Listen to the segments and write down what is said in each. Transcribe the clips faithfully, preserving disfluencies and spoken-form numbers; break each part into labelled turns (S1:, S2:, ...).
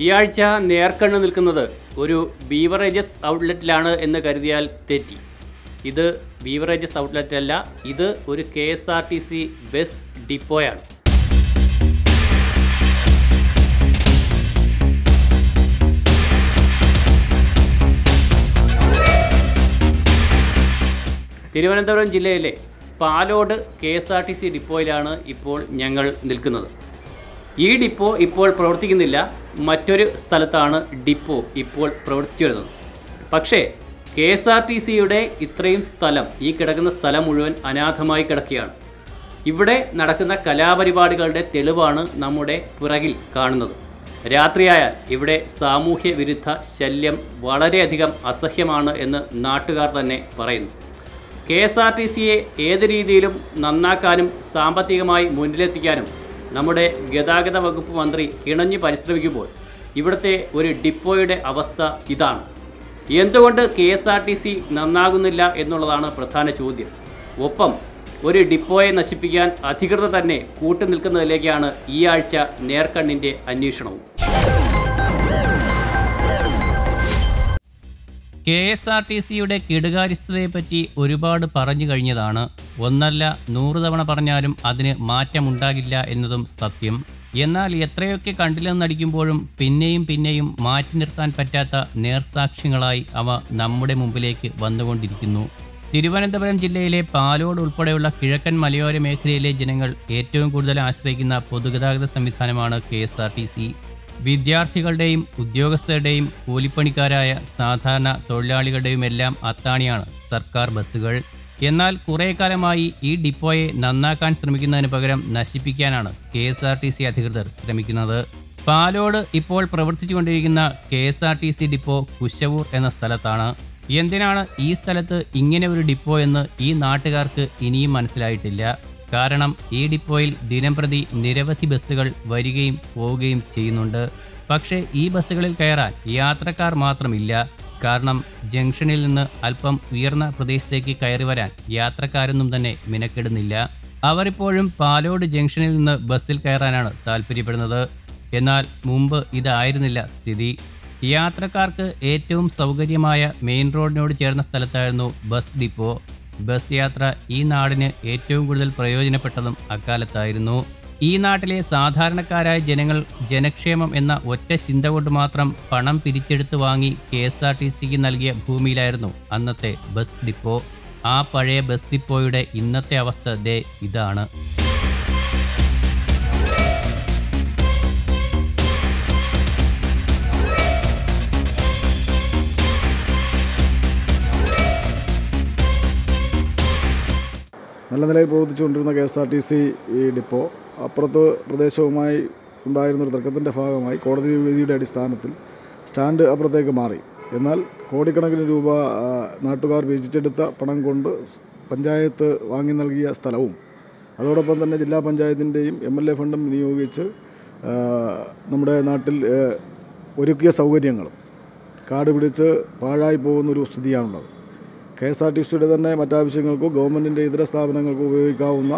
S1: ഈ ആഴ്ച നേർക്കണ്ണ് നിൽക്കുന്നത് ഒരു ബീവറേജസ് ഔട്ട്ലെറ്റിലാണ് എന്ന് കരുതിയാൽ തെറ്റി. ഇത് ബീവറേജസ് ഔട്ട്ലെറ്റ് അല്ല, ഇത് ഒരു K S R T C bus ഡിപ്പോയാണ്. തിരുവനന്തപുരം ജില്ലയിലെ Palode K S R T C ഡിപ്പോയിലാണ് ഇപ്പോൾ ഞങ്ങൾ നിൽക്കുന്നത്. ഈ ഡിപ്പോ ഇപ്പോൾ പ്രവർത്തിക്കുന്നില്ല, മറ്റൊരു സ്ഥലത്താണ് ഡിപ്പോ ഇപ്പോൾ പ്രവർത്തിച്ചു വരുന്നത്. പക്ഷേ കെ എസ് ആർ ടി സിയുടെ ഇത്രയും സ്ഥലം, ഈ കിടക്കുന്ന സ്ഥലം മുഴുവൻ അനാഥമായി കിടക്കുകയാണ്. ഇവിടെ നടക്കുന്ന കലാപരിപാടികളുടെ തെളിവാണ് നമ്മുടെ പുറകിൽ കാണുന്നത്. രാത്രിയായാൽ ഇവിടെ സാമൂഹ്യ വിരുദ്ധ ശല്യം വളരെയധികം അസഹ്യമാണ് എന്ന് നാട്ടുകാർ തന്നെ പറയുന്നു. കെ എസ് ആർ ടി സിയെ ഏത് രീതിയിലും നന്നാക്കാനും സാമ്പത്തികമായി മുന്നിലെത്തിക്കാനും നമ്മുടെ ഗതാഗത വകുപ്പ് മന്ത്രി കിണഞ്ഞു പരിശ്രമിക്കുമ്പോൾ ഇവിടുത്തെ ഒരു ഡിപ്പോയുടെ അവസ്ഥ ഇതാണ്. എന്തുകൊണ്ട് K S R T C നന്നാകുന്നില്ല എന്നുള്ളതാണ് പ്രധാന ചോദ്യം. ഒപ്പം ഒരു ഡിപ്പോയെ നശിപ്പിക്കാൻ അധികൃതർ തന്നെ കൂട്ടുനിൽക്കുന്നതിലേക്കാണ് ഈ ആഴ്ച നേർക്കണ്ണിൻ്റെ അന്വേഷണവും. കെ എസ് ആർ ടി സിയുടെ കെടുകാര്യസ്ഥതയെപ്പറ്റി ഒരുപാട് പറഞ്ഞു കഴിഞ്ഞതാണ്. ഒന്നല്ല നൂറ് തവണ പറഞ്ഞാലും അതിന് മാറ്റമുണ്ടാകില്ല എന്നതും സത്യം. എന്നാൽ എത്രയൊക്കെ കണ്ടില്ലെന്നടിക്കുമ്പോഴും പിന്നെയും പിന്നെയും മാറ്റി നിർത്താൻ പറ്റാത്ത നേർസാക്ഷ്യങ്ങളായി അവ നമ്മുടെ മുമ്പിലേക്ക് വന്നുകൊണ്ടിരിക്കുന്നു. തിരുവനന്തപുരം ജില്ലയിലെ പാലോട് ഉൾപ്പെടെയുള്ള കിഴക്കൻ മലയോര മേഖലയിലെ ജനങ്ങൾ ഏറ്റവും കൂടുതൽ ആശ്രയിക്കുന്ന പൊതുഗതാഗത സംവിധാനമാണ് K S R T C. വിദ്യാർത്ഥികളുടെയും ഉദ്യോഗസ്ഥരുടെയും കൂലിപ്പണിക്കാരായ സാധാരണ തൊഴിലാളികളുടെയുമെല്ലാം അത്താണിയാണ് സർക്കാർ ബസ്സുകൾ. എന്നാൽ കുറേ കാലമായി ഈ ഡിപ്പോയെ നന്നാക്കാൻ ശ്രമിക്കുന്നതിന് പകരം നശിപ്പിക്കാനാണ് K S R T C അധികൃതർ ശ്രമിക്കുന്നത്. പാലോട് ഇപ്പോൾ പ്രവർത്തിച്ചുകൊണ്ടിരിക്കുന്ന K S R T C depot Kushavoor എന്ന സ്ഥലത്താണ്. എന്തിനാണ് ഈ സ്ഥലത്ത് ഇങ്ങനെ ഒരു ഡിപ്പോ എന്ന് ഈ നാട്ടുകാർക്ക് ഇനിയും മനസ്സിലായിട്ടില്ല. കാരണം ഈ ഡിപ്പോയിൽ ദിനംപ്രതി നിരവധി ബസ്സുകൾ വരികയും പോവുകയും ചെയ്യുന്നുണ്ട്. പക്ഷേ ഈ ബസ്സുകളിൽ കയറാൻ യാത്രക്കാർ മാത്രമില്ല. കാരണം ജംഗ്ഷനിൽ നിന്ന് അല്പം ഉയർന്ന പ്രദേശത്തേക്ക് കയറി വരാൻ യാത്രക്കാരൊന്നും തന്നെ മിനക്കെടുന്നില്ല. അവരിപ്പോഴും പാലോട് ജംഗ്ഷനിൽ നിന്ന് ബസ്സിൽ കയറാനാണ് താല്പര്യപ്പെടുന്നത്. എന്നാൽ മുമ്പ് ഇതായിരുന്നില്ല സ്ഥിതി. യാത്രക്കാർക്ക് ഏറ്റവും സൗകര്യമായ മെയിൻ റോഡിനോട് ചേർന്ന സ്ഥലത്തായിരുന്നു ബസ് ഡിപ്പോ. ബസ് യാത്ര ഈ നാടിന് ഏറ്റവും കൂടുതൽ പ്രയോജനപ്പെട്ടതും അക്കാലത്തായിരുന്നു. ഈ നാട്ടിലെ സാധാരണക്കാരായ ജനങ്ങൾ ജനക്ഷേമം എന്ന ഒറ്റ ചിന്ത കൊണ്ട് മാത്രം പണം പിരിച്ചെടുത്ത് വാങ്ങി കെ എസ് ആർ ടി സിക്ക് നൽകിയ ഭൂമിയിലായിരുന്നു അന്നത്തെ ബസ് ഡിപ്പോ. ആ പഴയ ബസ് ഡിപ്പോയുടെ ഇന്നത്തെ അവസ്ഥ ദേ ഇതാണ്.
S2: നല്ല നിലയിൽ പ്രവർത്തിച്ചുകൊണ്ടിരുന്ന K S R T C ഈ ഡിപ്പോ അപ്പുറത്ത് പ്രദേശവുമായി ഉണ്ടായിരുന്നൊരു തർക്കത്തിൻ്റെ ഭാഗമായി കോടതി വിധിയുടെ അടിസ്ഥാനത്തിൽ സ്റ്റാൻഡ് അപ്പുറത്തേക്ക് മാറി. എന്നാൽ കോടിക്കണക്കിന് രൂപ നാട്ടുകാർ വീതിച്ചെടുത്ത പണം കൊണ്ട് പഞ്ചായത്ത് വാങ്ങി നൽകിയ സ്ഥലവും അതോടൊപ്പം തന്നെ ജില്ലാ പഞ്ചായത്തിൻ്റെയും എം എൽ എ ഫണ്ടും വിനിയോഗിച്ച് നമ്മുടെ നാട്ടിൽ ഒരുക്കിയ സൗകര്യങ്ങളും കാട് പിടിച്ച് പാഴായി പോകുന്നൊരു സ്ഥിതിയാണുള്ളത്. കെ എസ് ആർ ടി സിയുടെ തന്നെ മറ്റാവശ്യങ്ങൾക്കോ ഗവൺമെൻറ്റിൻ്റെ ഇതര സ്ഥാപനങ്ങൾക്കോ ഉപയോഗിക്കാവുന്ന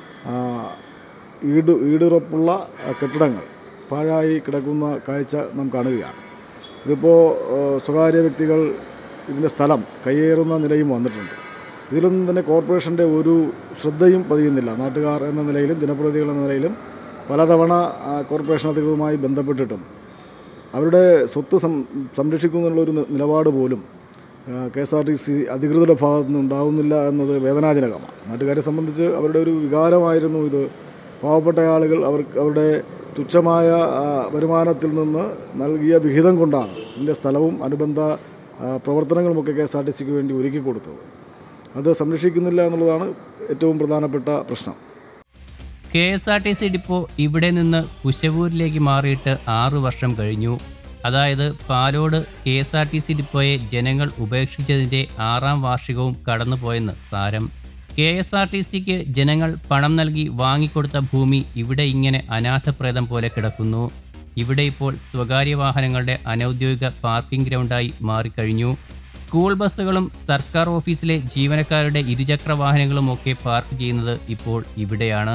S2: ഈട് ഈടുറപ്പുള്ള കെട്ടിടങ്ങൾ പാഴായി കിടക്കുന്ന കാഴ്ച നാം കാണുകയാണ്. ഇതിപ്പോൾ സ്വകാര്യ വ്യക്തികൾ ഇതിൻ്റെ സ്ഥലം കയ്യേറുന്ന നിലയും വന്നിട്ടുണ്ട്. ഇതിലൊന്നും തന്നെ കോർപ്പറേഷൻ്റെ ഒരു ശ്രദ്ധയും പതിയുന്നില്ല. നാട്ടുകാർ എന്ന നിലയിലും ജനപ്രതിനിധികൾ എന്ന നിലയിലും പലതവണ കോർപ്പറേഷൻ അധികൃതരുമായി ബന്ധപ്പെട്ടിട്ടും അവരുടെ സ്വത്ത് സംരക്ഷിക്കുന്നുള്ളൊരു നിലപാട് പോലും K S R T C അധികൃതരുടെ ഭാഗത്തു നിന്ന് ഉണ്ടാവുന്നില്ല എന്നത് വേദനാജനകമാണ്. നാട്ടുകാരെ സംബന്ധിച്ച് അവരുടെ ഒരു വികാരമായിരുന്നു ഇത്. പാവപ്പെട്ട ആളുകൾ അവർ അവരുടെ തുച്ഛമായ വരുമാനത്തിൽ നിന്ന് നൽകിയ വിഹിതം കൊണ്ടാണ് ഇതിൻ്റെ സ്ഥലവും അനുബന്ധ പ്രവർത്തനങ്ങളുമൊക്കെ കെ എസ് ആർ ടി സിക്ക് വേണ്ടി ഒരുക്കി കൊടുത്തത്. അത് സംരക്ഷിക്കുന്നില്ല എന്നുള്ളതാണ് ഏറ്റവും പ്രധാനപ്പെട്ട പ്രശ്നം.
S1: K S R T C depot ഇവിടെ നിന്ന് കുശവൂരിലേക്ക് മാറിയിട്ട് ആറു വർഷം കഴിഞ്ഞു. അതായത് Palode K S R T C ഡിപ്പോയെ ജനങ്ങൾ ഉപേക്ഷിച്ചതിൻ്റെ ആറാം വാർഷികവും കടന്നുപോയെന്ന് സാരം. കെ എസ് ആർ ടി സിക്ക് ജനങ്ങൾ പണം നൽകി വാങ്ങിക്കൊടുത്ത ഭൂമി ഇവിടെ ഇങ്ങനെ അനാഥപ്രേതം പോലെ കിടക്കുന്നു. ഇവിടെ ഇപ്പോൾ സ്വകാര്യ വാഹനങ്ങളുടെ അനൗദ്യോഗിക പാർക്കിംഗ് ഗ്രൗണ്ടായി മാറിക്കഴിഞ്ഞു. സ്കൂൾ ബസ്സുകളും സർക്കാർ ഓഫീസിലെ ജീവനക്കാരുടെ ഇരുചക്ര വാഹനങ്ങളുമൊക്കെ പാർക്ക് ചെയ്യുന്നത് ഇപ്പോൾ ഇവിടെയാണ്.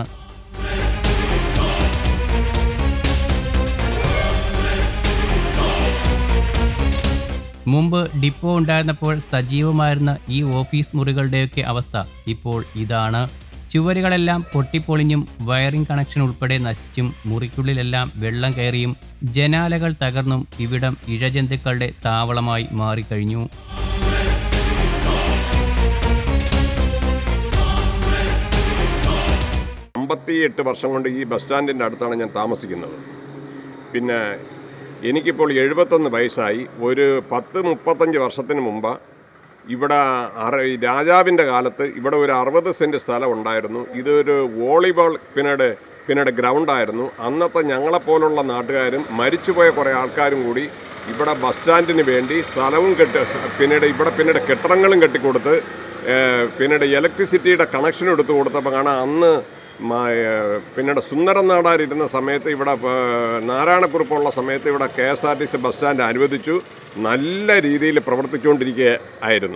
S1: മുമ്പ് ഡിപ്പോ ഉണ്ടായിരുന്നപ്പോൾ സജീവമായിരുന്ന ഈ ഓഫീസ് മുറികളുടെയൊക്കെ അവസ്ഥ ഇപ്പോൾ ഇതാണ്. ചുവരുകളെല്ലാം പൊട്ടിപ്പൊളിഞ്ഞും വയറിംഗ് കണക്ഷൻ ഉൾപ്പെടെ നശിച്ചും മുറിക്കുള്ളിലെല്ലാം വെള്ളം കയറിയും ജനാലകൾ തകർന്നും ഇവിടം ഇഴജന്തുക്കളുടെ താവളമായി മാറിക്കഴിഞ്ഞു.
S3: അമ്പത്തിയെട്ട് വർഷം കൊണ്ട് ഈ ബസ് സ്റ്റാൻഡിൻ്റെ അടുത്താണ് ഞാൻ താമസിക്കുന്നത്. പിന്നെ എനിക്കിപ്പോൾ എഴുപത്തൊന്ന് വയസ്സായി. ഒരു പത്ത് മുപ്പത്തഞ്ച് വർഷത്തിന് മുമ്പ് ഇവിടെ അറ രാജാവിൻ്റെ കാലത്ത് ഇവിടെ ഒരു അറുപത് സെൻറ്റ് സ്ഥലം ഉണ്ടായിരുന്നു. ഇതൊരു വോളിബോൾ പിന്നീട് പിന്നീട് ഗ്രൗണ്ടായിരുന്നു. അന്നത്തെ ഞങ്ങളെപ്പോലുള്ള നാട്ടുകാരും മരിച്ചുപോയ കുറേ ആൾക്കാരും കൂടി ഇവിടെ ബസ് സ്റ്റാൻഡിന് വേണ്ടി സ്ഥലവും കെട്ടി പിന്നീട് ഇവിടെ പിന്നീട് കെട്ടിടങ്ങളും കെട്ടിക്കൊടുത്ത് പിന്നീട് ഇലക്ട്രിസിറ്റിയുടെ കണക്ഷൻ എടുത്തു കൊടുത്തപ്പോൾ കാണാൻ അന്ന് പിന്നീട് സുന്ദരൻ നാടാരിരുന്ന സമയത്ത് ഇവിടെ നാരായണക്കുറിപ്പുള്ള സമയത്ത് ഇവിടെ K S R T C bus stand അനുവദിച്ചു. നല്ല രീതിയിൽ പ്രവർത്തിച്ചുകൊണ്ടിരിക്കുക ആയിരുന്നു.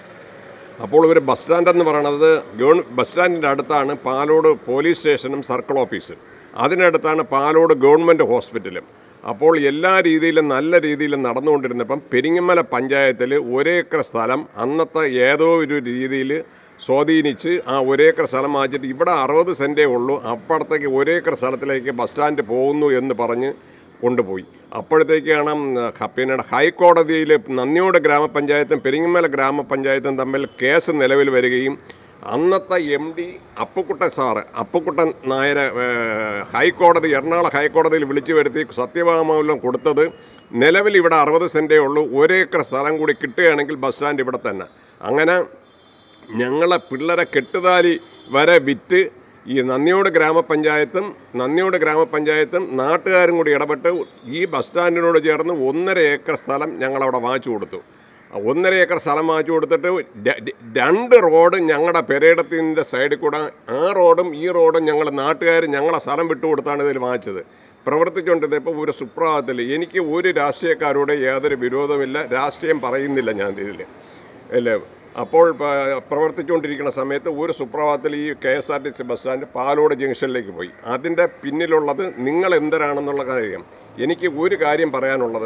S3: അപ്പോൾ ഒരു ബസ് സ്റ്റാൻഡെന്ന് പറയുന്നത് ഗവൺ ബസ് സ്റ്റാൻഡിൻ്റെ അടുത്താണ് പാലോട് പോലീസ് സ്റ്റേഷനും സർക്കിൾ ഓഫീസും. അതിനടുത്താണ് പാലോട് ഗവൺമെൻറ് ഹോസ്പിറ്റലും. അപ്പോൾ എല്ലാ രീതിയിലും നല്ല രീതിയിൽ നടന്നുകൊണ്ടിരുന്നപ്പം പെരിങ്ങമല പഞ്ചായത്തിൽ ഒരേക്കർ സ്ഥലം അന്നത്തെ ഏതോ ഒരു രീതിയിൽ സ്വാധീനിച്ച് ആ ഒരേക്കർ സ്ഥലം മാറ്റിയിട്ട് ഇവിടെ അറുപത് സെൻറ്റേ ഉള്ളൂ, അപ്പുറത്തേക്ക് ഒരേക്കർ സ്ഥലത്തിലേക്ക് ബസ് സ്റ്റാൻഡ് പോകുന്നു എന്ന് പറഞ്ഞ് കൊണ്ടുപോയി. അപ്പോഴത്തേക്കാണ് പിന്നീട് ഹൈക്കോടതിയിൽ നന്ദിയോട് ഗ്രാമപഞ്ചായത്തും പെരിങ്ങമല ഗ്രാമപഞ്ചായത്തും തമ്മിൽ കേസ് നിലവിൽ വരികയും അന്നത്തെ M D Appukuttan sir Appukuttan നായരെ ഹൈക്കോടതി എറണാകുളം ഹൈക്കോടതിയിൽ വിളിച്ചു വരുത്തി സത്യവാങ്മൂലം കൊടുത്തത് നിലവിൽ ഇവിടെ അറുപത് സെൻറ്റേ ഉള്ളൂ, ഒരേക്കർ സ്ഥലം കൂടി കിട്ടുകയാണെങ്കിൽ ബസ് സ്റ്റാൻഡ് ഇവിടെ തന്നെ. അങ്ങനെ ഞങ്ങളെ പിള്ളേരെ കെട്ടുതാലി വരെ വിറ്റ് ഈ നന്ദിയോട് ഗ്രാമപഞ്ചായത്തും നന്ദിയോട് ഗ്രാമപഞ്ചായത്തും നാട്ടുകാരും കൂടി ഇടപെട്ട് ഈ ബസ് സ്റ്റാൻഡിനോട് ചേർന്ന് ഒന്നര ഏക്കർ സ്ഥലം ഞങ്ങളവിടെ വാങ്ങിച്ചു കൊടുത്തു. ഒന്നര ഏക്കർ സ്ഥലം വാങ്ങിച്ചു കൊടുത്തിട്ട് രണ്ട് റോഡ് ഞങ്ങളുടെ പെരേടത്തിൻ്റെ സൈഡിൽ കൂടെ, ആ റോഡും ഈ റോഡും ഞങ്ങൾ നാട്ടുകാർ ഞങ്ങളെ സ്ഥലം വിട്ടുകൊടുത്താണ് ഇതിൽ വാങ്ങിച്ചത്. പ്രവർത്തിച്ചുകൊണ്ടിരുന്നപ്പോൾ ഒരു സുപ്രഭാതത്തിൽ എനിക്ക് ഒരു രാഷ്ട്രീയക്കാരോട് യാതൊരു വിരോധമില്ല, രാഷ്ട്രീയം പറയുന്നില്ല ഞാൻ ഇതിൽ അല്ലേ. അപ്പോൾ പ്രവർത്തിച്ചുകൊണ്ടിരിക്കുന്ന സമയത്ത് ഒരു സുപ്രഭാതത്തിൽ ഈ K S R T C bus stand Palode ജംഗ്ഷനിലേക്ക് പോയി. അതിൻ്റെ പിന്നിലുള്ളത് നിങ്ങൾ എന്തരാണെന്നുള്ള കാര്യം. എനിക്ക് ഒരു കാര്യം പറയാനുള്ളത്,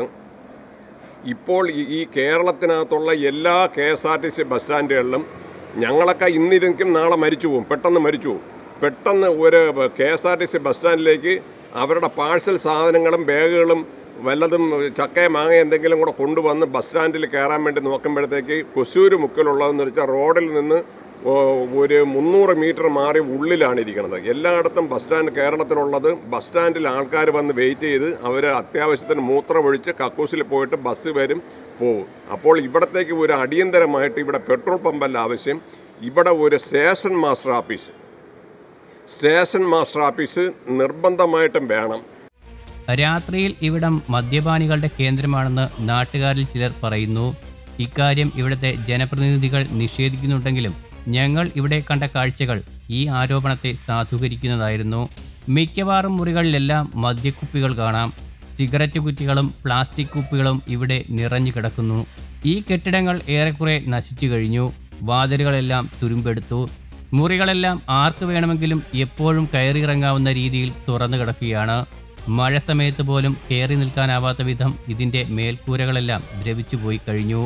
S3: ഇപ്പോൾ ഈ കേരളത്തിനകത്തുള്ള എല്ലാ K S R T C bus സ്റ്റാൻഡുകളിലും ഞങ്ങളൊക്കെ ഇന്നിരിക്കും നാളെ മരിച്ചു പോകും, പെട്ടെന്ന് മരിച്ചു പോകും. പെട്ടെന്ന് ഒരു K S R T C bus സ്റ്റാൻഡിലേക്ക് അവരുടെ പാഴ്സൽ സാധനങ്ങളും ബാഗുകളും വല്ലതും ചക്കയെ മാങ്ങ എന്തെങ്കിലും കൂടെ കൊണ്ടുവന്ന് ബസ് സ്റ്റാൻഡിൽ കയറാൻ വേണ്ടി നോക്കുമ്പോഴത്തേക്ക് കൊസൂര് മുക്കിലുള്ളതെന്ന് വെച്ചാൽ റോഡിൽ നിന്ന് ഒരു മുന്നൂറ് മീറ്റർ മാറി ഉള്ളിലാണ് ഇരിക്കുന്നത്. എല്ലായിടത്തും ബസ് സ്റ്റാൻഡ് കേരളത്തിലുള്ളത് ബസ് സ്റ്റാൻഡിൽ ആൾക്കാർ വന്ന് വെയിറ്റ് ചെയ്ത് അവർ അത്യാവശ്യത്തിന് മൂത്രമൊഴിച്ച് കക്കൂസിൽ പോയിട്ട് ബസ് വരും പോകും. അപ്പോൾ ഇവിടത്തേക്ക് ഒരു അടിയന്തരമായിട്ട് ഇവിടെ പെട്രോൾ പമ്പല്ല ആവശ്യം, ഇവിടെ ഒരു station master office station master office നിർബന്ധമായിട്ടും വേണം.
S1: രാത്രിയിൽ ഇവിടം മദ്യപാനികളുടെ കേന്ദ്രമാണെന്ന് നാട്ടുകാരിൽ ചിലർ പറയുന്നു. ഇക്കാര്യം ഇവിടുത്തെ ജനപ്രതിനിധികൾ നിഷേധിക്കുന്നുണ്ടെങ്കിലും ഞങ്ങൾ ഇവിടെ കണ്ട കാഴ്ചകൾ ഈ ആരോപണത്തെ സാധൂകരിക്കുന്നതായിരുന്നു. മിക്കവാറും മുറികളിലെല്ലാം മദ്യക്കുപ്പികൾ കാണാം. സിഗരറ്റ് കുറ്റികളും പ്ലാസ്റ്റിക് കുപ്പികളും ഇവിടെ നിറഞ്ഞു കിടക്കുന്നു. ഈ കെട്ടിടങ്ങൾ ഏറെക്കുറെ നശിച്ചു കഴിഞ്ഞു. വാതിലുകളെല്ലാം തുരുമ്പെടുത്തു. മുറികളെല്ലാം ആർക്ക് വേണമെങ്കിലും എപ്പോഴും കയറിയിറങ്ങാവുന്ന രീതിയിൽ തുറന്നു കിടക്കുകയാണ്. മഴ സമയത്ത് പോലും കയറി നിൽക്കാനാവാത്ത വിധം ഇതിൻ്റെ മേൽക്കൂരകളെല്ലാം ദ്രവിച്ചു പോയി കഴിഞ്ഞു.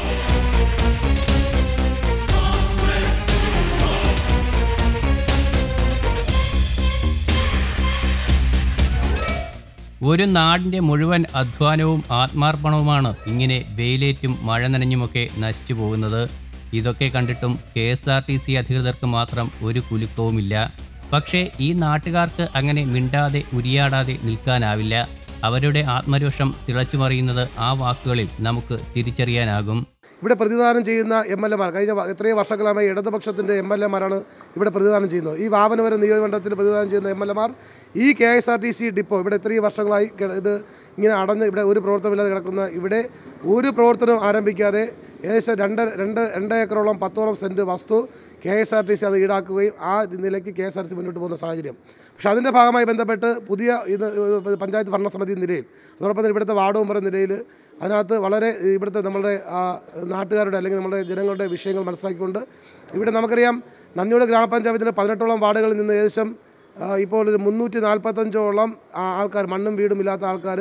S1: ഒരു നാടിൻ്റെ മുഴുവൻ അധ്വാനവും ആത്മാർപ്പണവുമാണ് ഇങ്ങനെ വെയിലേറ്റും മഴ നനഞ്ഞുമൊക്കെ നശിച്ചു പോകുന്നത്. ഇതൊക്കെ കണ്ടിട്ടും K S R T C അധികൃതർക്ക് മാത്രം ഒരു കുലുക്കവുമില്ല. പക്ഷേ ഈ നാട്ടുകാർക്ക് അങ്ങനെ മിണ്ടാതെ ഉരിയാടാതെ നിൽക്കാനാവില്ല. അവരുടെ ആത്മരോഷം തിളച്ചുമറിയുന്നത് ആ വാക്കുകളിൽ നമുക്ക് തിരിച്ചറിയാനാകും.
S4: ഇവിടെ പ്രതിദാനം ചെയ്യുന്ന എം എൽ എമാർ കഴിഞ്ഞ എത്രയോ വർഷക്കാലമായി ഇടതുപക്ഷത്തിൻ്റെ എം എൽ എമാരാണ് ഇവിടെ പ്രതിദാനം ചെയ്യുന്നത്. ഈ വാമനപുരം നിയോജകമണ്ഡലത്തിൽ പ്രതിദാനം ചെയ്യുന്ന എം എൽ എമാർ ഈ K S R T C depot ഇവിടെ എത്രയോ വർഷങ്ങളായി ഇത് ഇങ്ങനെ അടഞ്ഞ് ഇവിടെ ഒരു പ്രവർത്തനമില്ലാതെ കിടക്കുന്ന ഇവിടെ ഒരു പ്രവർത്തനം ആരംഭിക്കാതെ ഏകദേശം രണ്ട് രണ്ട് രണ്ട് ഏക്കറോളം പത്തോളം സെൻറ്റ് വസ്തു K S R T C അത് ഈടാക്കുകയും ആ നിലയ്ക്ക് K S R T C മുന്നോട്ട് പോകുന്ന സാഹചര്യം. പക്ഷേ അതിൻ്റെ ഭാഗമായി ബന്ധപ്പെട്ട് പുതിയ ഇത് പഞ്ചായത്ത് ഭരണസമിതി നിലയിൽ അതോടൊപ്പം തന്നെ ഇവിടുത്തെ വാർഡ് മെമ്പർ നിലയിൽ അതിനകത്ത് വളരെ ഇവിടുത്തെ നമ്മളുടെ നാട്ടുകാരുടെ അല്ലെങ്കിൽ നമ്മുടെ ജനങ്ങളുടെ വിഷയങ്ങൾ മനസ്സിലാക്കിക്കൊണ്ട് ഇവിടെ നമുക്കറിയാം നന്ദിയോട് ഗ്രാമപഞ്ചായത്തിൻ്റെ പതിനെട്ടോളം വാർഡുകളിൽ നിന്ന് ഏകദേശം ഇപ്പോൾ ഒരു മുന്നൂറ്റി നാൽപ്പത്തഞ്ചോളം ആൾക്കാർ മണ്ണും വീടും ഇല്ലാത്ത ആൾക്കാർ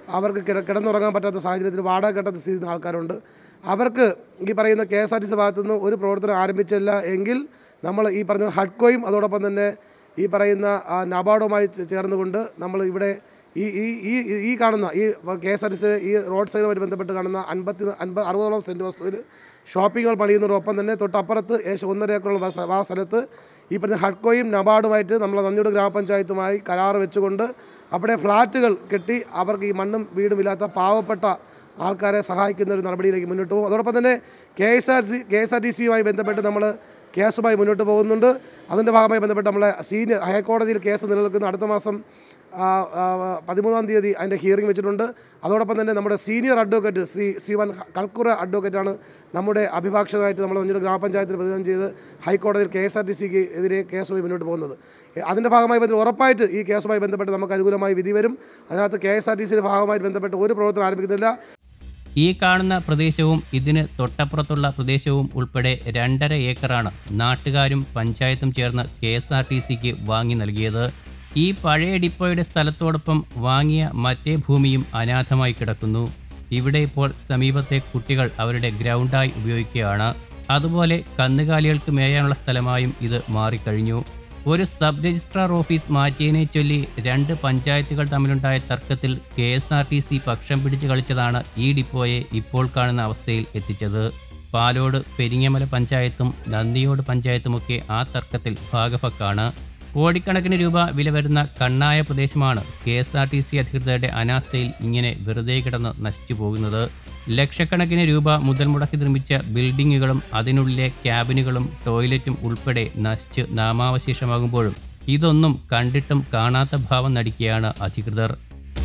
S4: അവർക്ക് കിട കിടന്നുറങ്ങാൻ പറ്റാത്ത സാഹചര്യത്തിൽ വാടക കെട്ടത്ത് സ്ഥിതി ചെയ്യുന്ന ആൾക്കാരുണ്ട്. അവർക്ക് ഈ പറയുന്ന K S R T C ഭാഗത്തുനിന്ന് ഒരു പ്രവർത്തനം ആരംഭിച്ചില്ല എങ്കിൽ നമ്മൾ ഈ പറഞ്ഞ ഹഡ്കോയും അതോടൊപ്പം തന്നെ ഈ പറയുന്ന നബാർഡുമായി ചേർന്നുകൊണ്ട് നമ്മൾ ഇവിടെ ഈ ഈ ഈ ഈ കാണുന്ന ഈ K S R T C ഈ റോഡ് സൈഡുമായിട്ട് ബന്ധപ്പെട്ട് കാണുന്ന അൻപത്തി അൻപത് അറുപതോളം സെൻറ്റ് വസ്തുവിൽ ഷോപ്പിങ്ങുകൾ പണിയുന്നതോടൊപ്പം തന്നെ തൊട്ടപ്പുറത്ത് ഏകദേശം ഒന്നര ഏക്കറുള്ള ആ സ്ഥലത്ത് ഈ പറഞ്ഞ ഹഡ്കോയും നബാർഡുമായിട്ട് നമ്മൾ നന്ദിയോട് ഗ്രാമപഞ്ചായത്തുമായി കരാർ വെച്ചുകൊണ്ട് അവിടെ ഫ്ലാറ്റുകൾ കെട്ടി അവർക്ക് ഈ മണ്ണും വീടും ഇല്ലാത്ത പാവപ്പെട്ട ആൾക്കാരെ സഹായിക്കുന്ന ഒരു നടപടിയിലേക്ക് മുന്നോട്ട് പോകും. അതോടൊപ്പം തന്നെ കെ എസ് ആർ സി കെ എസ് ആർ ടി സിയുമായി ബന്ധപ്പെട്ട് നമ്മൾ കേസുമായി മുന്നോട്ട് പോകുന്നുണ്ട്. അതിൻ്റെ ഭാഗമായി ബന്ധപ്പെട്ട് നമ്മളെ സീനിയർ ഹൈക്കോടതിയിൽ കേസ് നിലനിൽക്കുന്ന അടുത്ത മാസം പതിമൂന്നാം തീയതി അതിൻ്റെ ഹിയറിംഗ് വെച്ചിട്ടുണ്ട്. അതോടൊപ്പം തന്നെ നമ്മുടെ സീനിയർ അഡ്വക്കേറ്റ് ശ്രീ ശ്രീമാൻ കൽക്കുറ അഡ്വക്കേറ്റാണ് നമ്മുടെ അഭിഭാഷകനായിട്ട് നമ്മൾ നമ്മുടെ ഗ്രാമപഞ്ചായത്തിൽ പ്രതിനിധാനം ചെയ്ത് ഹൈക്കോടതിയിൽ കെ എസ് ആർ ടി സിക്ക് എതിരെ കേസുമായി മുന്നോട്ട് പോകുന്നത്. അതിൻ്റെ ഭാഗമായി ബന്ധപ്പെട്ട് ഉറപ്പായിട്ട് ഈ കേസുമായി ബന്ധപ്പെട്ട് നമുക്ക് അനുകൂലമായി വിധി വരും. അതിനകത്ത് കെ എസ് ആർ ടി സിയുടെ ഭാഗമായി ബന്ധപ്പെട്ട് ഒരു പ്രവർത്തനം ആരംഭിക്കുന്നില്ല.
S1: ഈ കാണുന്ന പ്രദേശവും ഇതിന് തൊട്ടപ്പുറത്തുള്ള പ്രദേശവും ഉൾപ്പെടെ രണ്ടര ഏക്കറാണ് നാട്ടുകാരും പഞ്ചായത്തും ചേർന്ന് കെ എസ് ആർ ടി സിക്ക് വാങ്ങി നൽകിയത്. ഈ പഴയ ഡിപ്പോയുടെ സ്ഥലത്തോടൊപ്പം വാങ്ങിയ മറ്റേ ഭൂമിയും അനാഥമായി കിടക്കുന്നു. ഇവിടെ ഇപ്പോൾ സമീപത്തെ കുട്ടികൾ അവരുടെ ഗ്രൗണ്ടായി ഉപയോഗിക്കുകയാണ്. അതുപോലെ കന്നുകാലികൾക്ക് മേയാനുള്ള സ്ഥലമായും ഇത് മാറിക്കഴിഞ്ഞു. ഒരു സബ് രജിസ്ട്രാർ ഓഫീസ് മാറ്റിയതിനെ ചൊല്ലി രണ്ട് പഞ്ചായത്തുകൾ തമ്മിലുണ്ടായ തർക്കത്തിൽ K S R T C പക്ഷം പിടിച്ച് കളിച്ചതാണ് ഈ ഡിപ്പോയെ ഇപ്പോൾ കാണുന്ന അവസ്ഥയിൽ എത്തിച്ചത്. പാലോട് പെരിങ്ങമല പഞ്ചായത്തും നന്ദിയോട് പഞ്ചായത്തുമൊക്കെ ആ തർക്കത്തിൽ ഭാഗഭക്കാണ്. കോടിക്കണക്കിന് രൂപ വില വരുന്ന കണ്ണായ പ്രദേശമാണ് K S R T C അധികൃതരുടെ അനാസ്ഥയിൽ ഇങ്ങനെ വെറുതെ കിടന്ന് നശിച്ചു പോകുന്നത്. ലക്ഷക്കണക്കിന് രൂപ മുതൽ മുടക്കി നിർമ്മിച്ച ബിൽഡിങ്ങുകളും അതിനുള്ളിലെ ക്യാബിനുകളും ടോയ്ലറ്റും ഉൾപ്പെടെ നശിച്ച് നാമാവശേഷമാകുമ്പോഴും ഇതൊന്നും കണ്ടിട്ടും കാണാത്ത ഭാവം നടിക്കുകയാണ് അധികൃതർ.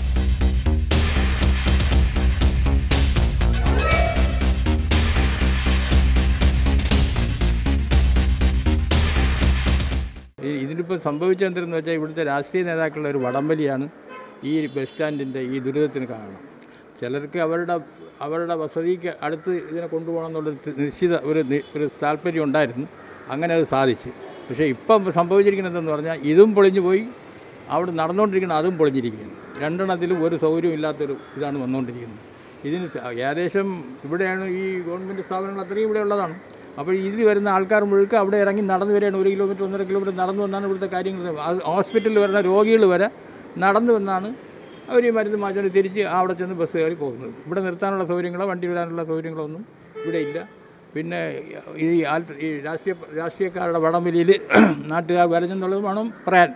S5: ഇതിലിപ്പോൾ സംഭവിച്ചെന്തെന്ന് വെച്ചാൽ ഇവിടുത്തെ രാഷ്ട്രീയ നേതാക്കളുടെ ഒരു വടംവലിയാണ് ഈ ബസ് സ്റ്റാൻഡിൻ്റെ ഈ ദുരിതത്തിന് കാരണം. ചിലർക്ക് അവരുടെ അവരുടെ വസതിക്ക് അടുത്ത് ഇതിനെ കൊണ്ടുപോകണം എന്നുള്ളൊരു നിശ്ചിത ഒരു ഒരു താല്പര്യം ഉണ്ടായിരുന്നു. അങ്ങനെ അത് സാധിച്ചു. പക്ഷേ ഇപ്പം സംഭവിച്ചിരിക്കുന്നതെന്ന് പറഞ്ഞാൽ ഇതും പൊളിഞ്ഞു പോയി, അവിടെ നടന്നുകൊണ്ടിരിക്കുന്ന അതും പൊളിഞ്ഞിരിക്കുകയാണ്. രണ്ടെണ്ണത്തിലും ഒരു സൗകര്യം ഇല്ലാത്തൊരു ഇതാണ് വന്നുകൊണ്ടിരിക്കുന്നത്. ഇതിന് ഏകദേശം ഇവിടെയാണ് ഈ ഗവൺമെൻറ് സ്ഥാപനങ്ങൾ അത്രയും ഇവിടെ ഉള്ളതാണ്. അപ്പോൾ ഇതിൽ വരുന്ന ആൾക്കാർ മുഴുക്ക അവിടെ ഇറങ്ങി നടന്നു വരികയാണ്. ഒരു കിലോമീറ്റർ ഒന്നര കിലോമീറ്റർ നടന്നു വന്നാണ് ഇവിടുത്തെ കാര്യങ്ങൾ. ഹോസ്പിറ്റലിൽ വരുന്ന രോഗികൾ വരെ നടന്നു വന്നാണ് അവർ ഈ മരുന്ന് മാറ്റി തിരിച്ച് അവിടെ ചെന്ന് ബസ് കയറി പോകുന്നത്. ഇവിടെ നിർത്താനുള്ള സൗകര്യങ്ങളോ വണ്ടി വിടാനുള്ള സൗകര്യങ്ങളോ ഒന്നും ഇവിടെ ഇല്ല. പിന്നെ ഈ ഈ രാഷ്ട്രീയ രാഷ്ട്രീയക്കാരുടെ വടംവലിയിൽ നാട്ടുകാർ വരഞ്ഞെന്നുള്ളത് വേണം പറയാൻ.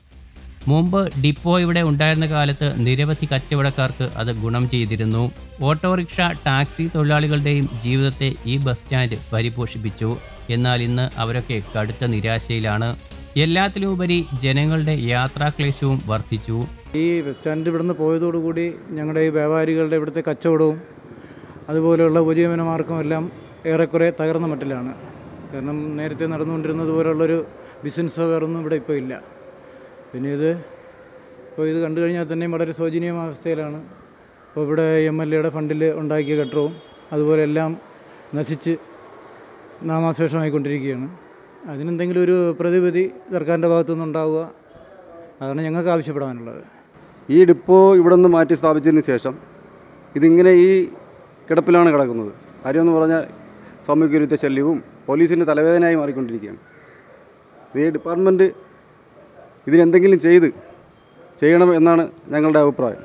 S1: മുമ്പ് ഡിപ്പോ ഇവിടെ ഉണ്ടായിരുന്ന കാലത്ത് നിരവധി കച്ചവടക്കാർക്ക് അത് ഗുണം ചെയ്തിരുന്നു. ഓട്ടോറിക്ഷ, ടാക്സി തൊഴിലാളികളുടെയും ജീവിതത്തെ ഈ ബസ് സ്റ്റാൻഡ് പരിപോഷിപ്പിച്ചു. എന്നാൽ ഇന്ന് അവരൊക്കെ കടുത്ത നിരാശയിലാണ്. എല്ലാത്തിലുമുപരി ജനങ്ങളുടെ യാത്രാക്ലേശവും വർദ്ധിച്ചു.
S6: ഈ ബസ് സ്റ്റാൻഡ് ഇവിടുന്ന് പോയതോടുകൂടി ഞങ്ങളുടെ ഈ വ്യാപാരികളുടെ ഇവിടുത്തെ കച്ചവടവും അതുപോലെയുള്ള ഉപജീവനമാർഗവും എല്ലാം ഏറെക്കുറെ തകർന്ന മട്ടിലാണ്. കാരണം നേരത്തെ നടന്നുകൊണ്ടിരുന്നത് പോലുള്ളൊരു ബിസിനസ്സോ വേറൊന്നും ഇവിടെ ഇപ്പോൾ ഇല്ല. പിന്നെ ഇത് ഇപ്പോൾ ഇത് കണ്ടു കഴിഞ്ഞാൽ തന്നെയും വളരെ ശോചനീയമായ അവസ്ഥയിലാണ്. ഇപ്പോൾ ഇവിടെ എം എൽ എയുടെ ഫണ്ടിൽ ഉണ്ടാക്കിയ കെട്ടിടവും അതുപോലെ എല്ലാം നശിച്ച് നാമാശേഷമായിക്കൊണ്ടിരിക്കുകയാണ്. അതിനെന്തെങ്കിലും ഒരു പ്രതിവിധി സർക്കാരിൻ്റെ ഭാഗത്തു നിന്നുണ്ടാവുക, അതാണ് ഞങ്ങൾക്ക് ആവശ്യപ്പെടാനുള്ളത്.
S7: ഈ ഡിപ്പോ ഇവിടെ നിന്ന് മാറ്റി സ്ഥാപിച്ചതിന് ശേഷം ഇതിങ്ങനെ ഈ കിടപ്പിലാണ് കിടക്കുന്നത്. കാര്യമെന്ന് പറഞ്ഞാൽ സാമൂഹ്യവിരുദ്ധ ശല്യവും പോലീസിൻ്റെ തലവേദനയായി മാറിക്കൊണ്ടിരിക്കുകയാണ്. ഈ ഡിപ്പാർട്ട്മെൻറ്റ് ഇതിനെന്തെങ്കിലും ചെയ്ത് ചെയ്യണം എന്നാണ് ഞങ്ങളുടെ അഭിപ്രായം.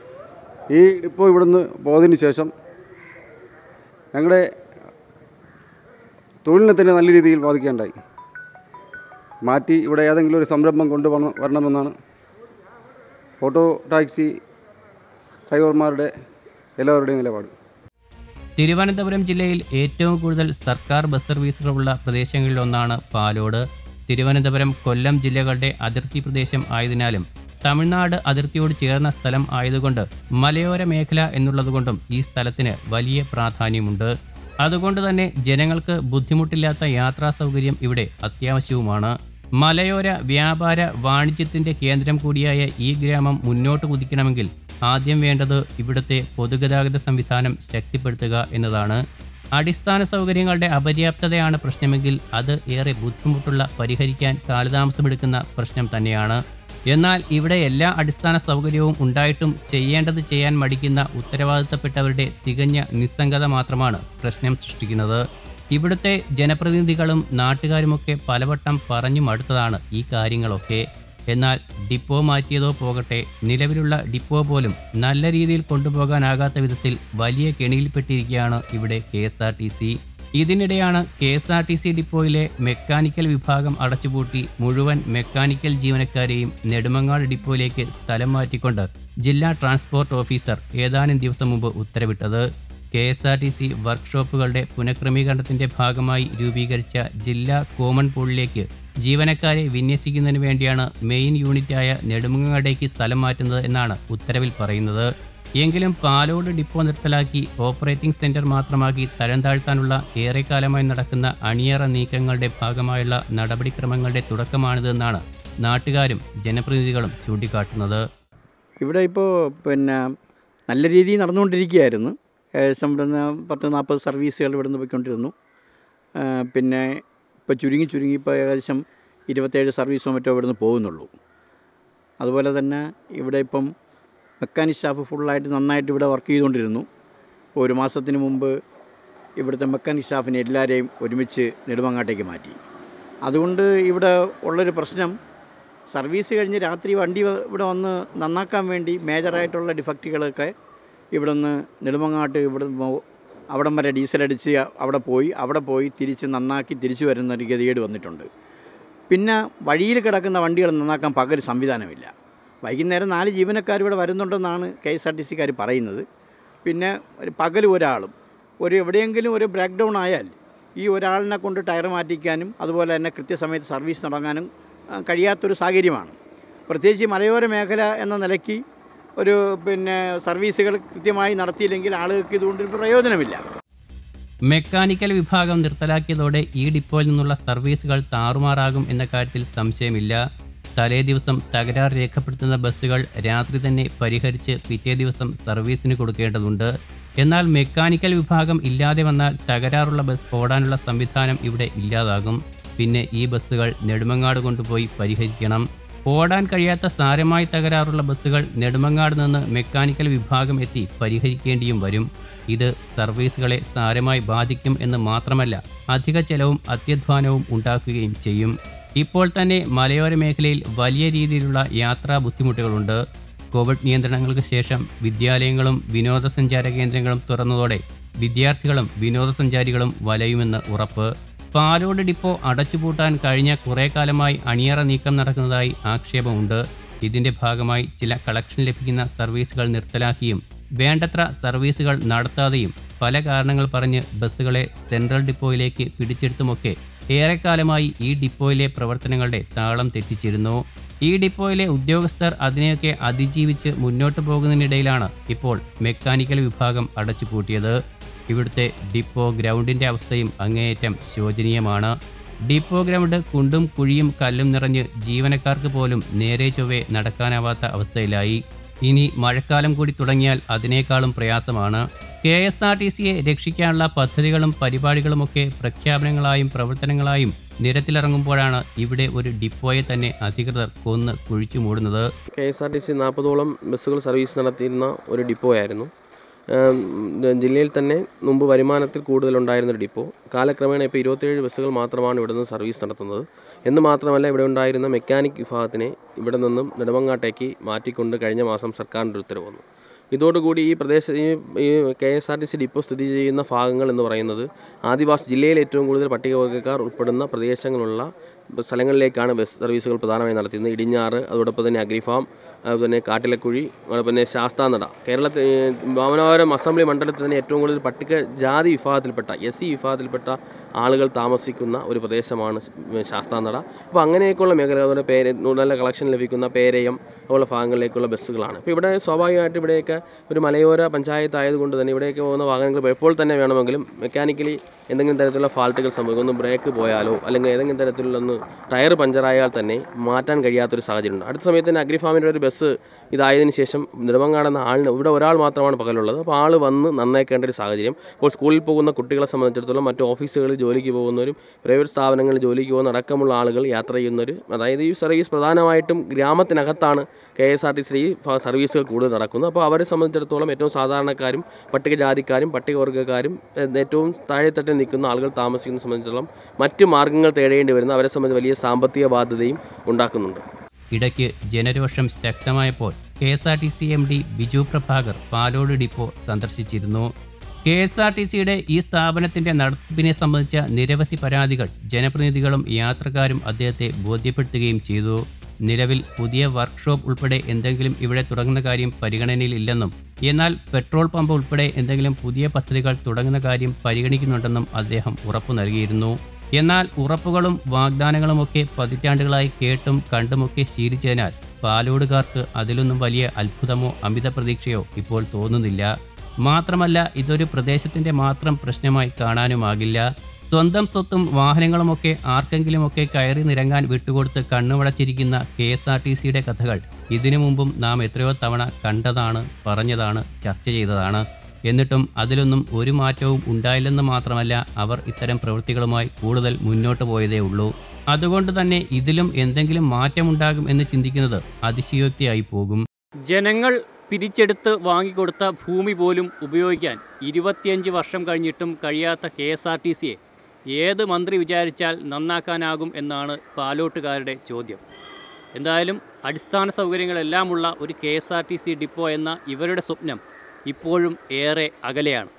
S7: ഈ ഡിപ്പോ ഇവിടുന്ന് പോയതിന് ശേഷം ഞങ്ങളുടെ തൊഴിലിനെ തന്നെ നല്ല രീതിയിൽ ബാധിക്കുകയുണ്ടായി. മാറ്റി ഇവിടെ ഏതെങ്കിലും ഒരു സംരംഭം കൊണ്ടുവരണം വരണമെന്നാണ് ഓട്ടോ ടാക്സി ഡ്രൈവർമാരുടെ എല്ലാവരുടെയും നിലപാട്.
S1: തിരുവനന്തപുരം ജില്ലയിൽ ഏറ്റവും കൂടുതൽ സർക്കാർ ബസ് സർവീസുകളുള്ള പ്രദേശങ്ങളിലൊന്നാണ് പാലോട്. തിരുവനന്തപുരം, കൊല്ലം ജില്ലകളുടെ അതിർത്തി പ്രദേശം ആയതിനാലും തമിഴ്നാട് അതിർത്തിയോട് ചേർന്ന സ്ഥലം ആയതുകൊണ്ട് മലയോര മേഖല എന്നുള്ളതുകൊണ്ടും ഈ സ്ഥലത്തിന് വലിയ പ്രാധാന്യമുണ്ട്. അതുകൊണ്ട് തന്നെ ജനങ്ങൾക്ക് ബുദ്ധിമുട്ടില്ലാത്ത യാത്രാ സൗകര്യം ഇവിടെ അത്യാവശ്യവുമാണ്. മലയോര വ്യാപാര വാണിജ്യത്തിൻ്റെ കേന്ദ്രം കൂടിയായ ഈ ഗ്രാമം മുന്നോട്ട് കുതിക്കണമെങ്കിൽ ആദ്യം വേണ്ടത് ഇവിടുത്തെ പൊതുഗതാഗത സംവിധാനം ശക്തിപ്പെടുത്തുക എന്നതാണ്. അടിസ്ഥാന സൗകര്യങ്ങളുടെ അപര്യാപ്തതയാണ് പ്രശ്നമെങ്കിൽ അത് ഏറെ ബുദ്ധിമുട്ടുള്ള, പരിഹരിക്കാൻ കാലതാമസമെടുക്കുന്ന പ്രശ്നം തന്നെയാണ്. എന്നാൽ ഇവിടെ എല്ലാ അടിസ്ഥാന സൗകര്യവും ഉണ്ടായിട്ടും ചെയ്യേണ്ടത് ചെയ്യാൻ മടിക്കുന്ന ഉത്തരവാദിത്തപ്പെട്ടവരുടെ തികഞ്ഞ നിസ്സംഗത മാത്രമാണ് പ്രശ്നം സൃഷ്ടിക്കുന്നത്. ഇവിടുത്തെ ജനപ്രതിനിധികളും നാട്ടുകാരുമൊക്കെ പലവട്ടം പറഞ്ഞു മടുത്തതാണ് ഈ കാര്യങ്ങളൊക്കെ. എന്നാൽ ഡിപ്പോ മാറ്റിയതോ പോകട്ടെ, നിലവിലുള്ള ഡിപ്പോ പോലും നല്ല രീതിയിൽ കൊണ്ടുപോകാനാകാത്ത വിധത്തിൽ വലിയ കെണിയിൽപ്പെട്ടിരിക്കുകയാണ് ഇവിടെ K S R T C. ഇതിനിടെയാണ് K S R T C ഡിപ്പോയിലെ മെക്കാനിക്കൽ വിഭാഗം അടച്ചുപൂട്ടി മുഴുവൻ മെക്കാനിക്കൽ ജീവനക്കാരെയും നെടുമങ്ങാട് ഡിപ്പോയിലേക്ക് സ്ഥലം മാറ്റിക്കൊണ്ട് ജില്ലാ ട്രാൻസ്പോർട്ട് ഓഫീസർ ഏതാനും ദിവസം മുമ്പ് ഉത്തരവിട്ടത്. K S R T C വർക്ക്ഷോപ്പുകളുടെ പുനഃക്രമീകരണത്തിന്റെ ഭാഗമായി രൂപീകരിച്ച ജില്ലാ കോമൺ പൂളിലേക്ക് ജീവനക്കാരെ വിന്യസിക്കുന്നതിന് വേണ്ടിയാണ് മെയിൻ യൂണിറ്റായ നെടുമങ്ങാടേക്ക് സ്ഥലം മാറ്റുന്നത് എന്നാണ് ഉത്തരവിൽ പറയുന്നത്. എങ്കിലും പാലോട് ഡിപ്പോ നിർത്തലാക്കി ഓപ്പറേറ്റിംഗ് സെന്റർ മാത്രമാക്കി തരം താഴ്ത്താനുള്ള ഏറെക്കാലമായി നടക്കുന്ന അണിയറ നീക്കങ്ങളുടെ ഭാഗമായുള്ള നടപടിക്രമങ്ങളുടെ തുടക്കമാണിതെന്നാണ് നാട്ടുകാരും ജനപ്രതിനിധികളും ചൂണ്ടിക്കാട്ടുന്നത്.
S8: ഇവിടെ ഇപ്പോൾ പിന്നെ നല്ല രീതിയിൽ നടന്നുകൊണ്ടിരിക്കുകയായിരുന്നു. ഏകദേശം ഇവിടുന്ന് പത്ത് നാൽപ്പത് സർവീസുകൾ ഇവിടുന്ന് പോയിക്കൊണ്ടിരുന്നു. പിന്നെ ഇപ്പോൾ ചുരുങ്ങി ചുരുങ്ങി ഇപ്പോൾ ഏകദേശം ഇരുപത്തേഴ് സർവീസോ മറ്റോ ഇവിടുന്ന് പോകുന്നുള്ളൂ. അതുപോലെ തന്നെ ഇവിടെ ഇപ്പം മെക്കാനിക് സ്റ്റാഫ് ഫുള്ളായിട്ട് നന്നായിട്ട് ഇവിടെ വർക്ക് ചെയ്തുകൊണ്ടിരുന്നു. ഒരു മാസത്തിന് മുമ്പ് ഇവിടുത്തെ മെക്കാനിക് സ്റ്റാഫിനെ എല്ലാവരെയും ഒരുമിച്ച് നെടുമങ്ങാട്ടേക്ക് മാറ്റി. അതുകൊണ്ട് ഇവിടെ ഉള്ളൊരു പ്രശ്നം, സർവീസ് കഴിഞ്ഞ് രാത്രി വണ്ടി ഇവിടെ വന്ന് നന്നാക്കാൻ വേണ്ടി മേജറായിട്ടുള്ള ഡിഫക്റ്റുകളൊക്കെ ഇവിടെ നിന്ന് നെടുമങ്ങാട്ട് ഇവിടെ അവിടം വരെ ഡീസലടിച്ച് അവിടെ പോയി അവിടെ പോയി തിരിച്ച് നന്നാക്കി തിരിച്ചു വരുന്ന ഒരു ഗതികേട് വന്നിട്ടുണ്ട്. പിന്നെ വഴിയിൽ കിടക്കുന്ന വണ്ടികൾ നന്നാക്കാൻ പകൽ സംവിധാനമില്ല. വൈകുന്നേരം നാല് ജീവനക്കാർ ഇവിടെ വരുന്നുണ്ടെന്നാണ് കെ എസ് ആർ ടി സിക്കാർ പറയുന്നത്. പിന്നെ പകൽ ഒരാളും ഒരു എവിടെയെങ്കിലും ഒരു ബ്രേക്ക് ഡൗൺ ആയാൽ ഈ ഒരാളിനെ കൊണ്ട് ടയർ മാറ്റിക്കാനും അതുപോലെ തന്നെ കൃത്യസമയത്ത് സർവീസ് തുടങ്ങാനും കഴിയാത്തൊരു സാഹചര്യമാണ്. പ്രത്യേകിച്ച് മലയോര മേഖല എന്ന നിലയ്ക്ക് ഒരു പിന്നെ സർവീസുകൾ കൃത്യമായി നടത്തിയില്ലെങ്കിൽ ആളുകൾക്ക് ഇതുകൊണ്ട് പ്രയോജനമില്ല.
S1: മെക്കാനിക്കൽ വിഭാഗം നിർത്തലാക്കിയതോടെ ഈ ഡിപ്പോയിൽ നിന്നുള്ള സർവീസുകൾ താറുമാറാകും എന്ന കാര്യത്തിൽ സംശയമില്ല. തലേ ദിവസം തകരാർ രേഖപ്പെടുത്തുന്ന ബസ്സുകൾ രാത്രി തന്നെ പരിഹരിച്ച് പിറ്റേ ദിവസം സർവീസിന് കൊടുക്കേണ്ടതുണ്ട്. എന്നാൽ മെക്കാനിക്കൽ വിഭാഗം ഇല്ലാതെ വന്നാൽ തകരാറുള്ള ബസ് ഓടാനുള്ള സംവിധാനം ഇവിടെ ഇല്ലാതാകും. പിന്നെ ഈ ബസ്സുകൾ നെടുമങ്ങാട് കൊണ്ടുപോയി പരിഹരിക്കണം. ഓടാൻ കഴിയാത്ത സാരമായി തകരാറുള്ള ബസ്സുകൾ നെടുമങ്ങാട് നിന്ന് മെക്കാനിക്കൽ വിഭാഗം എത്തി പരിഹരിക്കേണ്ടിയും വരും. ഇത് സർവീസുകളെ സാരമായി ബാധിക്കും എന്ന് മാത്രമല്ല, അധിക ചെലവും അത്യധ്വാനവും ഉണ്ടാക്കുകയും ചെയ്യും. ഇപ്പോൾ തന്നെ മലയോര മേഖലയിൽ വലിയ രീതിയിലുള്ള യാത്രാ ബുദ്ധിമുട്ടുകളുണ്ട്. കോവിഡ് നിയന്ത്രണങ്ങൾക്ക് ശേഷം വിദ്യാലയങ്ങളും വിനോദസഞ്ചാര കേന്ദ്രങ്ങളും തുറന്നതോടെ വിദ്യാർത്ഥികളും വിനോദസഞ്ചാരികളും വലയുമെന്ന് ഉറപ്പ്. പാലോട് ഡിപ്പോ അടച്ചുപൂട്ടാൻ കഴിഞ്ഞ കുറേ കാലമായി അണിയറ നീക്കം നടക്കുന്നതായി ആക്ഷേപമുണ്ട്. ഇതിന്റെ ഭാഗമായി ചില കളക്ഷൻ ലഭിക്കുന്ന സർവീസുകൾ നിർത്തലാക്കിയും വേണ്ടത്ര സർവീസുകൾ നടത്താതെയും പല കാരണങ്ങൾ പറഞ്ഞ് ബസ്സുകളെ സെൻട്രൽ ഡിപ്പോയിലേക്ക് പിടിച്ചെടുത്തുമൊക്കെ ഏറെക്കാലമായി ഈ ഡിപ്പോയിലെ പ്രവർത്തനങ്ങളുടെ താളം തെറ്റിച്ചിരുന്നു. ഈ ഡിപ്പോയിലെ ഉദ്യോഗസ്ഥർ അതിനെയൊക്കെ അതിജീവിച്ച് മുന്നോട്ട് പോകുന്നതിനിടയിലാണ് ഇപ്പോൾ മെക്കാനിക്കൽ വിഭാഗം അടച്ചുപൂട്ടിയത്. ഇവിടുത്തെ ഡിപ്പോ ഗ്രൗണ്ടിൻ്റെ അവസ്ഥയും അങ്ങേയറ്റം ശോചനീയമാണ്. ഡിപ്പോ ഗ്രൗണ്ട് കുണ്ടും കുഴിയും കല്ലും നിറഞ്ഞ് ജീവനക്കാർക്ക് പോലും നേരെ ചൊവ്വേ നടക്കാനാവാത്ത അവസ്ഥയിലായി. ഇനി മഴക്കാലം കൂടി തുടങ്ങിയാൽ അതിനേക്കാളും പ്രയാസമാണ്. കെ എസ് ആർ ടി സിയെ രക്ഷിക്കാനുള്ള പദ്ധതികളും പരിപാടികളുമൊക്കെ പ്രഖ്യാപനങ്ങളായും പ്രവർത്തനങ്ങളായും നിരത്തിലിറങ്ങുമ്പോഴാണ് ഇവിടെ ഒരു ഡിപ്പോയെ തന്നെ അധികൃതർ കൊന്ന് കുഴിച്ചു മൂടുന്നത്.
S9: K S R T C നാൽപ്പതോളം ബസ്സുകൾ സർവീസ് നടത്തിയിരുന്ന ഒരു ഡിപ്പോയായിരുന്നു. ജില്ലയിൽ തന്നെ മുമ്പ് വരുമാനത്തിൽ കൂടുതലുണ്ടായിരുന്നൊരു ഡിപ്പോ കാലക്രമേണ ഇപ്പോൾ ഇരുപത്തേഴ് ബസ്സുകൾ മാത്രമാണ് ഇവിടെ നിന്ന് സർവീസ് നടത്തുന്നത്. എന്ന് മാത്രമല്ല, ഇവിടെ ഉണ്ടായിരുന്ന മെക്കാനിക് വിഭാഗത്തിനെ ഇവിടെ നിന്നും നെടുമങ്ങാട്ടേക്ക് മാറ്റിക്കൊണ്ട് കഴിഞ്ഞ മാസം സർക്കാരിൻ്റെ ഉത്തരവ് വന്നു. ഇതോടുകൂടി ഈ പ്രദേശ ഈ K S R T C depot സ്ഥിതി ചെയ്യുന്ന ഭാഗങ്ങൾ എന്ന് പറയുന്നത് ആദിവാസി ജില്ലയിൽ ഏറ്റവും കൂടുതൽ പട്ടികവർഗ്ഗക്കാർ ഉൾപ്പെടുന്ന പ്രദേശങ്ങളുള്ള സ്ഥലങ്ങളിലേക്കാണ് ബസ് സർവീസുകൾ പ്രധാനമായും നടത്തുന്നത്. ഇടിഞ്ഞാറ്, അതോടൊപ്പം തന്നെ അഗ്രിഫാം, അതുപോലെ തന്നെ കാട്ടിലക്കുഴി, അതോടൊപ്പം തന്നെ ശാസ്താനട. കേരളത്തിൽ വാമനപുരം അസംബ്ലി മണ്ഡലത്തിൽ തന്നെ ഏറ്റവും കൂടുതൽ പട്ടിക ജാതി വിഭാഗത്തിൽപ്പെട്ട എസ് സി വിഭാഗത്തിൽപ്പെട്ട ആളുകൾ താമസിക്കുന്ന ഒരു പ്രദേശമാണ് ശാസ്താനട. അപ്പോൾ അങ്ങനെയൊക്കെയുള്ള മേഖല, അതുപോലെ പേര് നല്ല കളക്ഷൻ ലഭിക്കുന്ന പേരയം അതുപോലെ ഭാഗങ്ങളിലേക്കുള്ള ബസ്സുകളാണ്. അപ്പോൾ ഇവിടെ സ്വാഭാവികമായിട്ട് ഇവിടെയൊക്കെ ഒരു മലയോര പഞ്ചായത്ത് ആയതുകൊണ്ട് തന്നെ ഇവിടേക്ക് പോകുന്ന വാഹനങ്ങൾ എപ്പോൾ തന്നെ വേണമെങ്കിലും മെക്കാനിക്കലി എന്തെങ്കിലും തരത്തിലുള്ള ഫാൾട്ടുകൾ സംഭവിക്കും. ഒന്ന് ബ്രേക്ക് പോയാലോ അല്ലെങ്കിൽ ഏതെങ്കിലും തരത്തിലുള്ള ഒന്ന് ടയർ പഞ്ചറായാൽ തന്നെ മാറ്റാൻ കഴിയാത്തൊരു സാഹചര്യമുണ്ട്. അടുത്ത സമയത്ത് തന്നെ അഗ്രിഫാമിൻ്റെ ഒരു ബസ് ഇതായതിനു ശേഷം നെടുമങ്ങാടെന്ന ആളിന് ഇവിടെ ഒരാൾ മാത്രമാണ് പകലുള്ളത്. അപ്പോൾ ആൾ വന്ന് നന്നാക്കേണ്ട ഒരു സാഹചര്യം. ഇപ്പോൾ സ്കൂളിൽ പോകുന്ന കുട്ടികളെ സംബന്ധിച്ചിടത്തോളം മറ്റു ഓഫീസുകളിൽ ജോലിക്ക് പോകുന്നവരും പ്രൈവറ്റ് സ്ഥാപനങ്ങളിൽ ജോലിക്ക് പോകുന്ന അടക്കമുള്ള ആളുകൾ യാത്ര ചെയ്യുന്നവർ, അതായത് ഈ സർവീസ് പ്രധാനമായിട്ടും ഗ്രാമത്തിനകത്താണ് K S R T C സർവീസുകൾ കൂടുതൽ നടക്കുന്നത്. അപ്പോൾ അവരെ സംബന്ധിച്ചിടത്തോളം ഏറ്റവും സാധാരണക്കാരും പട്ടികജാതിക്കാരും പട്ടികവർഗ്ഗക്കാരും ഏറ്റവും താഴെത്തട്ടിൽ നിൽക്കുന്ന ആളുകൾ താമസിക്കുന്നത് സംബന്ധിച്ചിടത്തോളം മറ്റ് മാർഗ്ഗങ്ങൾ തേടേണ്ടി വരുന്ന അവരെ സംബന്ധിച്ച് വലിയ സാമ്പത്തിക ബാധ്യതയും ഉണ്ടാക്കുന്നുണ്ട്.
S1: ഇടയ്ക്ക് ജനരോഷം ശക്തമായപ്പോൾ K S R T C M D Biju Prabhakar Palode depot സന്ദർശിച്ചിരുന്നു. കെ എസ് ആർ ടി സിയുടെ ഈ സ്ഥാപനത്തിന്റെ നടത്തിപ്പിനെ സംബന്ധിച്ച നിരവധി പരാതികൾ ജനപ്രതിനിധികളും യാത്രക്കാരും അദ്ദേഹത്തെ ബോധ്യപ്പെടുത്തുകയും ചെയ്തു. നിലവിൽ പുതിയ വർക്ക്ഷോപ്പ് ഉൾപ്പെടെ എന്തെങ്കിലും ഇവിടെ തുടങ്ങുന്ന കാര്യം പരിഗണനയിലില്ലെന്നും എന്നാൽ പെട്രോൾ പമ്പ് ഉൾപ്പെടെ എന്തെങ്കിലും പുതിയ പദ്ധതികൾ തുടങ്ങുന്ന കാര്യം പരിഗണിക്കുന്നുണ്ടെന്നും അദ്ദേഹം ഉറപ്പു നൽകിയിരുന്നു. എന്നാൽ ഉറപ്പുകളും വാഗ്ദാനങ്ങളുമൊക്കെ പതിറ്റാണ്ടുകളായി കേട്ടും കണ്ടുമൊക്കെ ശീലിച്ചതിനാൽ പാലോടുകാർക്ക് അതിലൊന്നും വലിയ അത്ഭുതമോ അമിത പ്രതീക്ഷയോ ഇപ്പോൾ തോന്നുന്നില്ല. മാത്രമല്ല ഇതൊരു പ്രദേശത്തിൻ്റെ മാത്രം പ്രശ്നമായി കാണാനുമാകില്ല. സ്വന്തം സ്വത്തും വാഹനങ്ങളുമൊക്കെ ആർക്കെങ്കിലുമൊക്കെ കയറി നിരങ്ങാൻ വിട്ടുകൊടുത്ത് കണ്ണുമടച്ചിരിക്കുന്ന കെ എസ് ആർ ടി സിയുടെ കഥകൾ ഇതിനു മുമ്പും നാം എത്രയോ തവണ കണ്ടതാണ്, പറഞ്ഞതാണ്, ചർച്ച ചെയ്തതാണ്. എന്നിട്ടും അതിലൊന്നും ഒരു മാറ്റവും ഉണ്ടായില്ലെന്ന് മാത്രമല്ല അവർ ഇത്തരം പ്രവൃത്തികളുമായി കൂടുതൽ മുന്നോട്ട് പോയതേ ഉള്ളൂ. അതുകൊണ്ട് തന്നെ ഇതിലും എന്തെങ്കിലും മാറ്റമുണ്ടാകും എന്ന് ചിന്തിക്കുന്നത് അതിശയോക്തിയായി പോകും.
S10: ജനങ്ങൾ പിരിച്ചെടുത്ത് വാങ്ങിക്കൊടുത്ത ഭൂമി പോലും ഉപയോഗിക്കാൻ ഇരുപത്തിയഞ്ച് വർഷം കഴിഞ്ഞിട്ടും കഴിയാത്ത കെ എസ് ആർ ടി സിയെ ഏത് മന്ത്രി വിചാരിച്ചാൽ നന്നാക്കാനാകും എന്നാണ് പാലോട്ടുകാരുടെ ചോദ്യം. എന്തായാലും അടിസ്ഥാന സൗകര്യങ്ങളെല്ലാമുള്ള ഒരു K S R T C depot എന്ന ഇവരുടെ സ്വപ്നം ഇപ്പോഴും ഏറെ അകലെയാണ്.